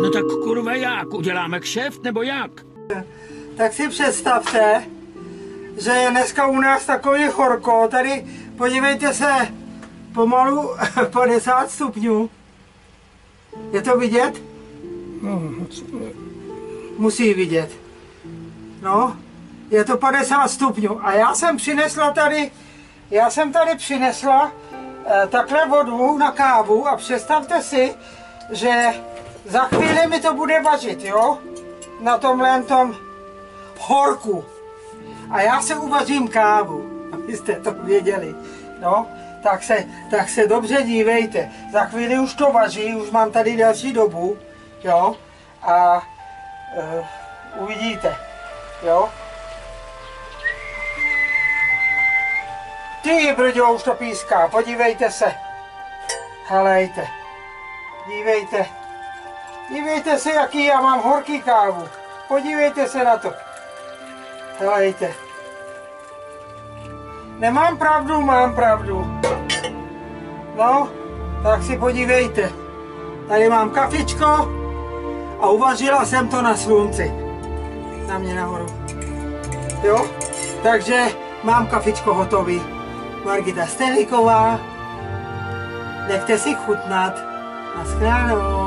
No tak kurva jak? Uděláme kšeft nebo jak? Tak si představte, že je dneska u nás takový horko. Tady podívejte se, pomalu 50 stupňů. Je to vidět? Musí vidět. No, je to 50 stupňů. A já jsem tady přinesla takhle vodu na kávu a představte si, že za chvíli mi to bude vařit, jo? Na tomhle tom horku. A já se uvařím kávu, abyste to věděli. No, tak se dobře dívejte. Za chvíli už to vaří, už mám tady další dobu, jo? A uvidíte, jo? Ty brďo, už to píská, podívejte se. Helejte, dívejte. Dívejte se, jaký já mám horký kávu. Podívejte se na to. Helejte. Nemám pravdu, mám pravdu. No, tak si podívejte. Tady mám kafičko a uvařila jsem to na slunci. Na mě nahoru. Jo? Takže mám kafičko hotový. Margita Steliková. Nechte si chutnat. Naschledanou.